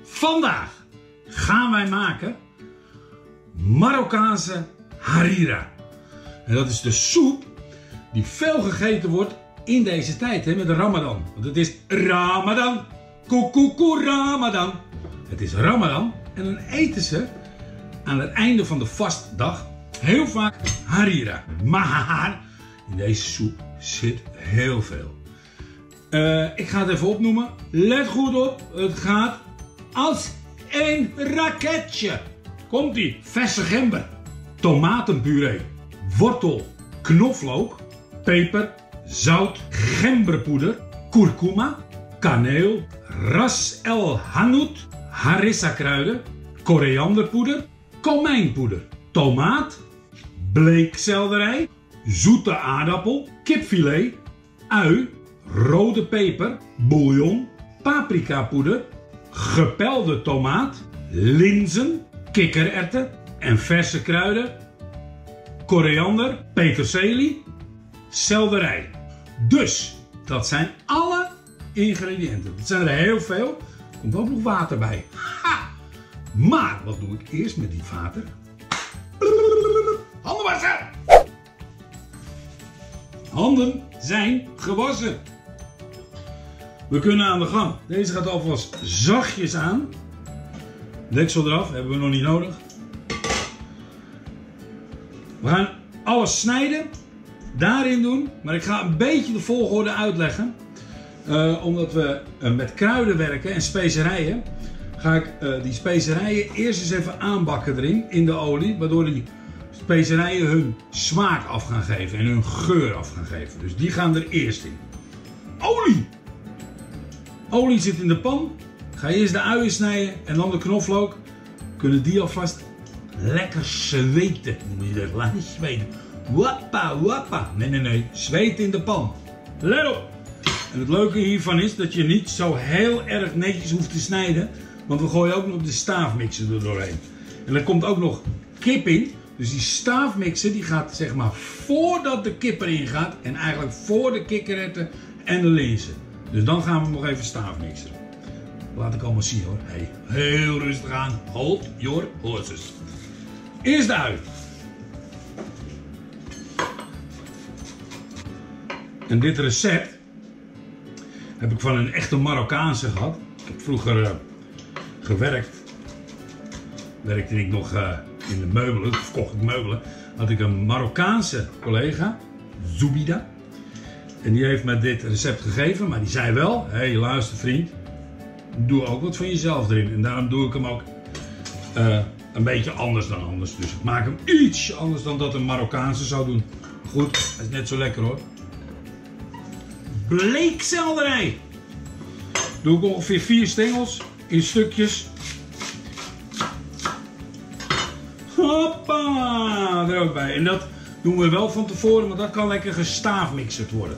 Vandaag gaan wij maken Marokkaanse harira. En dat is de soep die veel gegeten wordt in deze tijd, hè, met de Ramadan. Want het is Ramadan, koekoekoe Ramadan. Het is Ramadan en dan eten ze aan het einde van de vastdag heel vaak harira. Maar in deze soep zit heel veel. Ik ga het even opnoemen. Let goed op, het gaat als een raketje. Komt-ie. Verse gember, tomatenpuree, wortel, knoflook, peper, zout, gemberpoeder, kurkuma, kaneel, ras el hanout, harissa kruiden, korianderpoeder, komijnpoeder, tomaat, bleekselderij, zoete aardappel, kipfilet, ui, rode peper, bouillon, paprikapoeder, gepelde tomaat, linzen, kikkererwten en verse kruiden, koriander, peterselie, selderij. Dus, dat zijn alle ingrediënten. Dat zijn er heel veel. Er komt ook nog water bij. Ha! Maar, wat doe ik eerst met die water? Handen wassen! Handen zijn gewassen. We kunnen aan de gang. Deze gaat alvast zachtjes aan. Deksel eraf, hebben we nog niet nodig. We gaan alles snijden, daarin doen, maar ik ga een beetje de volgorde uitleggen. Omdat we met kruiden werken en specerijen, ga ik die specerijen eerst eens even aanbakken erin, in de olie, waardoor die specerijen hun smaak af gaan geven en hun geur af gaan geven. Dus die gaan er eerst in. Olie! Olie zit in de pan. Ga je eerst de uien snijden en dan de knoflook. Kunnen die alvast lekker zweten. Noem je dat? Laat niet zweten. Wappa, wappa. Nee. Zweet in de pan. Let op. En het leuke hiervan is dat je niet zo heel erg netjes hoeft te snijden. Want we gooien ook nog de staafmixer er doorheen. En er komt ook nog kip in. Dus die staafmixer die gaat zeg maar voordat de kip erin gaat. En eigenlijk voor de kikkererwten en de linzen. Dus dan gaan we nog even staafmixen. Laat ik allemaal zien hoor. Hey, heel rustig aan. Hold your horses. Eerst de ui. En dit recept heb ik van een echte Marokkaanse gehad. Ik heb vroeger gewerkt. Werkte ik nog in de meubelen, of kocht ik meubelen. Had ik een Marokkaanse collega, Zoubida. En die heeft me dit recept gegeven, maar die zei wel, hé luister vriend, doe ook wat van jezelf erin. En daarom doe ik hem ook een beetje anders dan anders. Dus ik maak hem iets anders dan dat een Marokkaanse zou doen. Goed, hij is net zo lekker hoor. Bleekselderij. Doe ik ongeveer 4 stengels in stukjes. Hoppa, er ook bij. En dat doen we wel van tevoren, want dat kan lekker gestaafmixerd worden.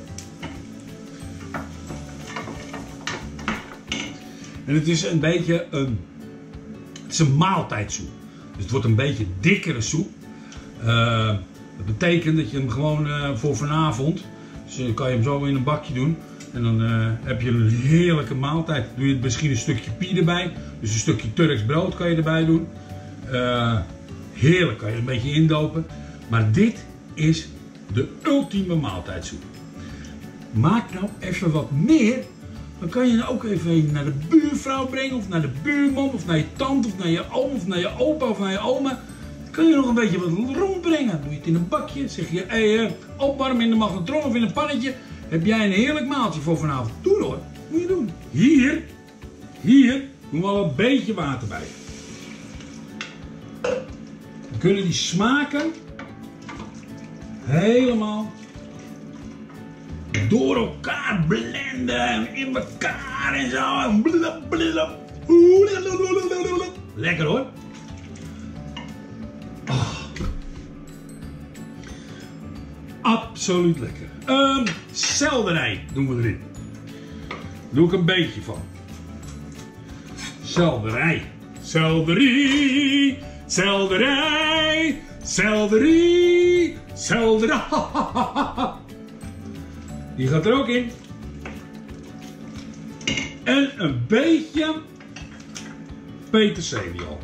En het is een beetje een maaltijdsoep. Dus het wordt een beetje dikkere soep. Dat betekent dat je hem gewoon voor vanavond, dus dan kan je hem zo in een bakje doen. En dan heb je een heerlijke maaltijd. Doe je misschien een stukje pie erbij. Dus een stukje Turks brood kan je erbij doen. Heerlijk, kan je een beetje indopen. Maar dit is de ultieme maaltijdsoep. Maak nou even wat meer. Dan kan je ook even naar de buurvrouw brengen. Of naar de buurman. Of naar je tante. Of naar je oom. Of naar je opa. Of naar je oma. Dan kan je nog een beetje wat rondbrengen. Doe je het in een bakje. Zeg je, hey, opwarmen in de magnetron of in een pannetje. Heb jij een heerlijk maaltje voor vanavond. Doe hoor. Moet je doen. Hier doen we al een beetje water bij. Dan kunnen die smaken helemaal door elkaar blenden. In elkaar en zo. Lekker hoor. Oh. Absoluut lekker. Selderij doen we erin. Doe ik een beetje van. Selderij. Selderie. Selderij. Selderie. Selderij. Die gaat er ook in. En een beetje peterselie al.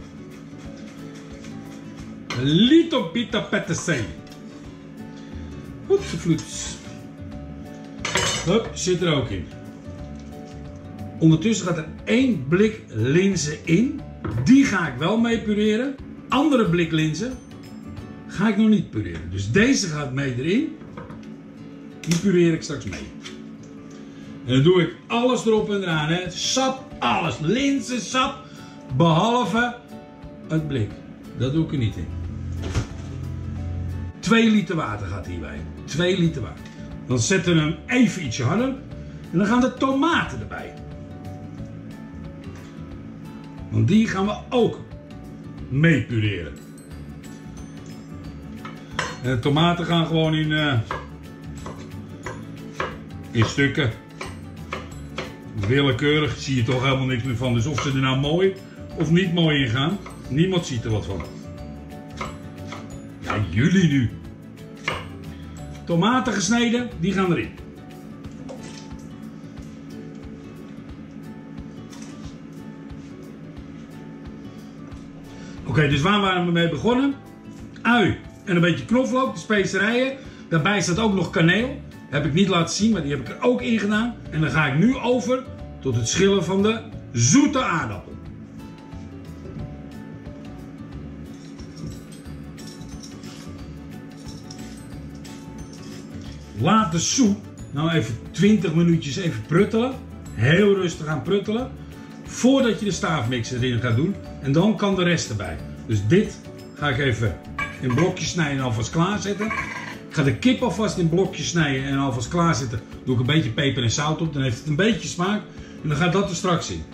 Een little bit of peterselie. Hoetsevloets. Hup, zit er ook in. Ondertussen gaat er 1 blik linzen in. Die ga ik wel mee pureren. Andere blik linzen ga ik nog niet pureren. Dus deze gaat mee erin. Die pureer ik straks mee. En dan doe ik alles erop en eraan. Hè. Sap, alles. Linzensap. Behalve het blik. Dat doe ik er niet in. 2 liter water gaat hierbij. 2 liter water. Dan zetten we hem even ietsje harder. En dan gaan de tomaten erbij. Want die gaan we ook mee pureren. En de tomaten gaan gewoon in stukken. Willekeurig, zie je toch helemaal niks meer van. Dus of ze er nou mooi of niet mooi in gaan, niemand ziet er wat van. Ja, jullie nu. Tomaten gesneden, die gaan erin. Oké, dus waar waren we mee begonnen? Ui en een beetje knoflook, de specerijen. Daarbij staat ook nog kaneel. Heb ik niet laten zien, maar die heb ik er ook in gedaan. En dan ga ik nu over tot het schillen van de zoete aardappel. Laat de soep nou even 20 minuutjes even pruttelen. Heel rustig aan pruttelen. Voordat je de staafmixer erin gaat doen. En dan kan de rest erbij. Dus dit ga ik even in blokjes snijden en alvast klaarzetten. Ik ga de kip alvast in blokjes snijden en alvast klaarzetten. Doe ik een beetje peper en zout op. Dan heeft het een beetje smaak. En dan gaat dat er straks in.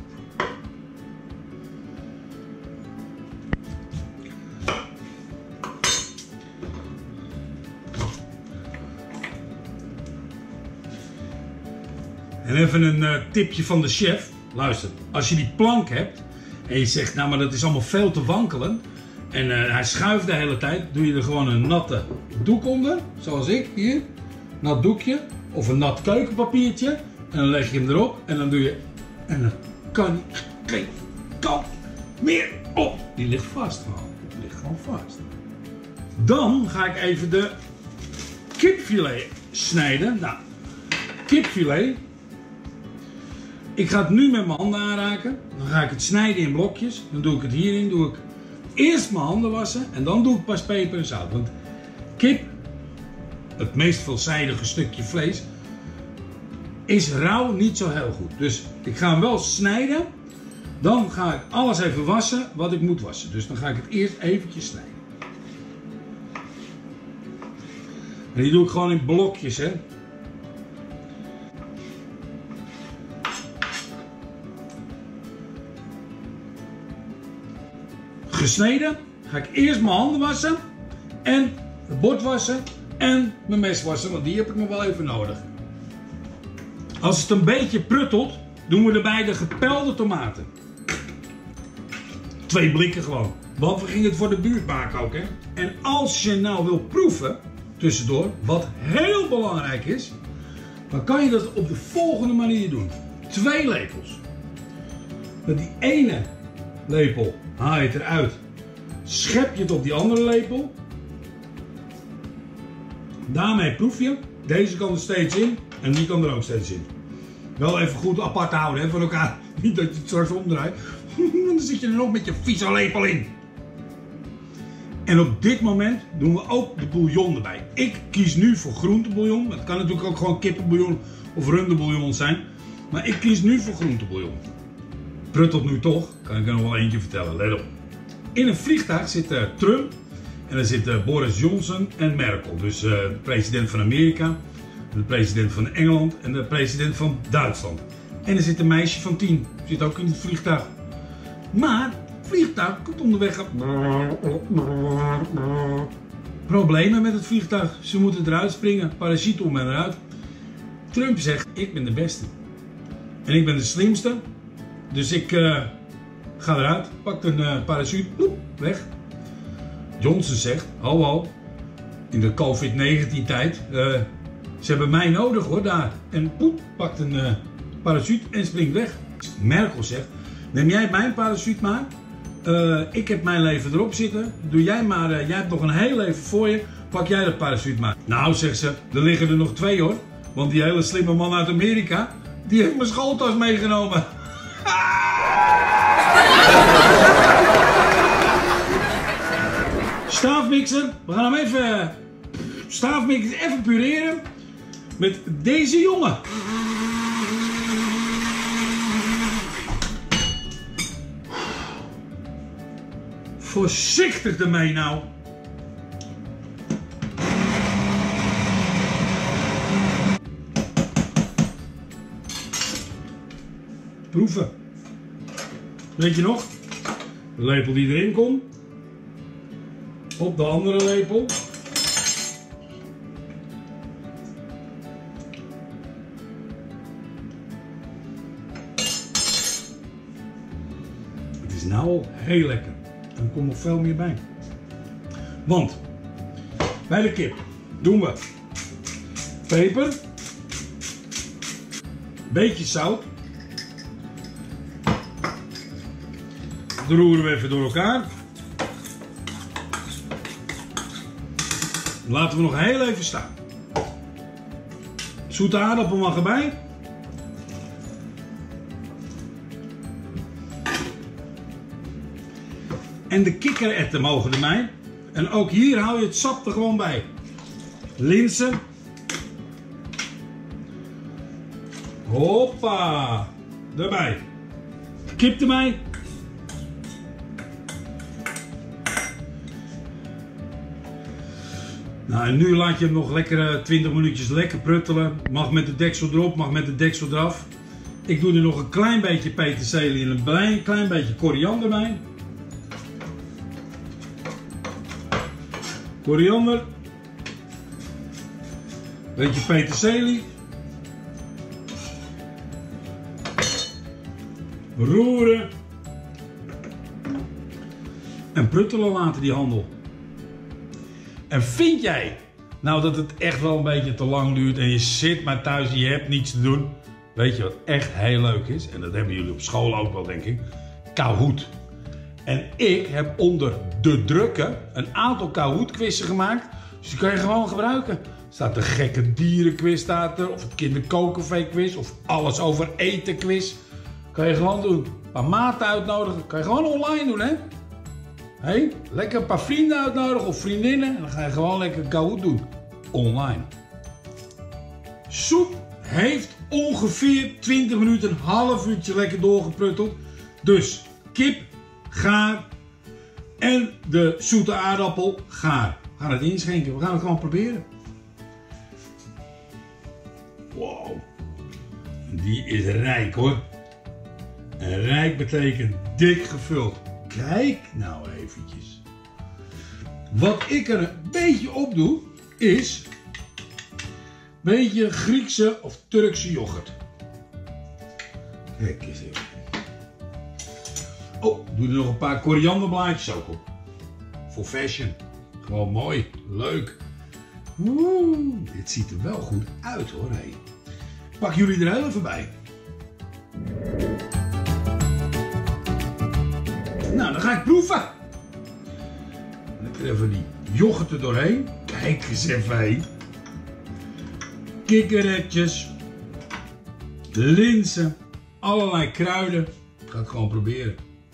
En even een tipje van de chef. Luister, als je die plank hebt en je zegt, nou maar dat is allemaal veel te wankelen. En hij schuift de hele tijd. Doe je er gewoon een natte doek onder. Zoals ik hier. Nat doekje. Of een nat keukenpapiertje. En dan leg je hem erop. En dan doe je. En dan kan hij geen kant meer op. Die ligt vast gewoon. Die ligt gewoon vast. Dan ga ik even de kipfilet snijden. Nou, kipfilet. Ik ga het nu met mijn handen aanraken. Dan ga ik het snijden in blokjes. Dan doe ik het hierin. Doe ik eerst mijn handen wassen. En dan doe ik pas peper en zout. Want kip, het meest veelzijdige stukje vlees, is rauw niet zo heel goed. Dus ik ga hem wel snijden. Dan ga ik alles even wassen wat ik moet wassen. Dus dan ga ik het eerst eventjes snijden. En die doe ik gewoon in blokjes, hè. Gesneden, ga ik eerst mijn handen wassen en het bord wassen en mijn mes wassen, want die heb ik nog wel even nodig. Als het een beetje pruttelt, doen we erbij de gepelde tomaten. 2 blikken gewoon, want we gingen het voor de buurt maken ook, hè. En als je nou wil proeven, tussendoor, wat heel belangrijk is, dan kan je dat op de volgende manier doen. 2 lepels. Met die ene lepel haal je het eruit, schep je het op die andere lepel. Daarmee proef je. Deze kan er steeds in en die kan er ook steeds in. Wel even goed apart houden, hè, van elkaar. Niet dat je het straks omdraait. Dan zit je er nog met je vieze lepel in. En op dit moment doen we ook de bouillon erbij. Ik kies nu voor groentebouillon. Het kan natuurlijk ook gewoon kippenbouillon of runderbouillon zijn. Maar ik kies nu voor groentebouillon. Pruttelt nu toch, kan ik er nog wel eentje vertellen, let op. In een vliegtuig zit Trump en er zitten Boris Johnson en Merkel. Dus de president van Amerika, de president van Engeland en de president van Duitsland. En er zit een meisje van 10, zit ook in het vliegtuig. Maar het vliegtuig komt onderweg. Problemen met het vliegtuig, ze moeten eruit springen, parachute om en eruit. Trump zegt, ik ben de beste. En ik ben de slimste. Dus ik ga eruit, pak een parachute, poep, weg. Johnson zegt, ho ho, in de COVID-19 tijd, ze hebben mij nodig hoor daar. En poep, pakt een parachute en springt weg. Merkel zegt, neem jij mijn parachute maar Ik heb mijn leven erop zitten. Doe jij maar, jij hebt nog een heel leven voor je. Pak jij dat parachute maar. Nou, zegt ze, er liggen er nog 2 hoor. Want die hele slimme man uit Amerika, die heeft mijn schooltas meegenomen. Staafmixer. We gaan hem even... Staafmixer even pureren. Met deze jongen. Voorzichtig ermee nou. Proeven. Weet je nog? De lepel die erin komt. Op de andere lepel. Het is nou al heel lekker. Er komt nog veel meer bij. Want bij de kip doen we peper, beetje zout. Dat roeren we even door elkaar. Laten we nog heel even staan. Zoete aardappel mag erbij. En de kikkererwten mogen erbij. En ook hier hou je het sap er gewoon bij. Linzen. Hoppa. Erbij. Kip erbij. Nou, en nu laat je hem nog lekker 20 minuutjes lekker pruttelen. Mag met de deksel erop, mag met de deksel eraf. Ik doe er nog een klein beetje peterselie en een klein beetje koriander bij. Koriander. Beetje peterselie. Roeren. En pruttelen laten die handel. En vind jij nou dat het echt wel een beetje te lang duurt en je zit maar thuis en je hebt niets te doen? Weet je wat echt heel leuk is? En dat hebben jullie op school ook wel, denk ik. Kahoot. En ik heb onder de drukken een aantal Kahoot-quizzen gemaakt. Dus die kan je gewoon gebruiken. Staat de gekke dierenquiz staat er, of het kinderkokenvee-quiz, of alles over eten-quiz. Kan je gewoon doen. Een paar maten uitnodigen. Kan je gewoon online doen, hè? Hey, lekker een paar vrienden uitnodigen of vriendinnen. En dan ga je gewoon lekker Kahoot doen. Online. Soep heeft ongeveer 20 minuten, een half uurtje lekker doorgeprutteld. Dus kip, gaar. En de zoete aardappel, gaar. We gaan het inschenken. We gaan het gewoon proberen. Wow. Die is rijk hoor. En rijk betekent dik gevuld. Kijk nou eventjes. Wat ik er een beetje op doe, is een beetje Griekse of Turkse yoghurt. Kijk eens even. Oh, doe er nog een paar korianderblaadjes ook op. Voor fashion. Gewoon mooi, leuk. Oeh, dit ziet er wel goed uit hoor. Hey. Pak jullie er heel even bij. Nou, dan ga ik proeven. Lekker even die yoghurt er doorheen. Kijk eens even heen. Kikkererwtjes. Linzen. Allerlei kruiden. Dat ga ik gewoon proberen.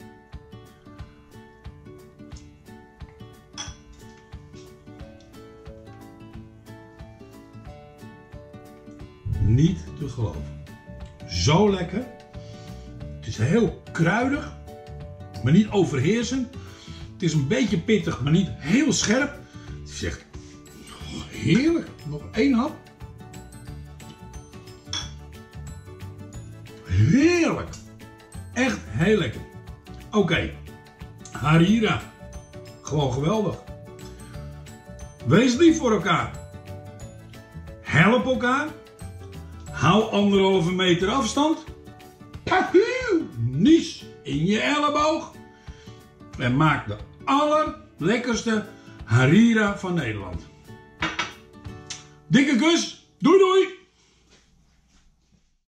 Niet te geloven. Zo lekker. Het is heel kruidig. Maar niet overheersend. Het is een beetje pittig, maar niet heel scherp. Het is echt heerlijk. Nog 1 hap. Heerlijk. Echt heel lekker. Oké. Harira. Gewoon geweldig. Wees lief voor elkaar. Help elkaar. Hou 1,5 meter afstand. Nies in je elleboog. En maak de allerlekkerste harira van Nederland. Dikke kus. Doei doei.